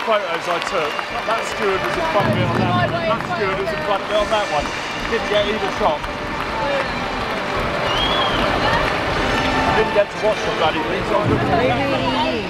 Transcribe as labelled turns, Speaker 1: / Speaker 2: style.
Speaker 1: photos I took, that steward was in front of me on that one, and that steward was in front of me on that one. Didn't get either shot. I didn't get to watch the bloody thing, so I was looking at that.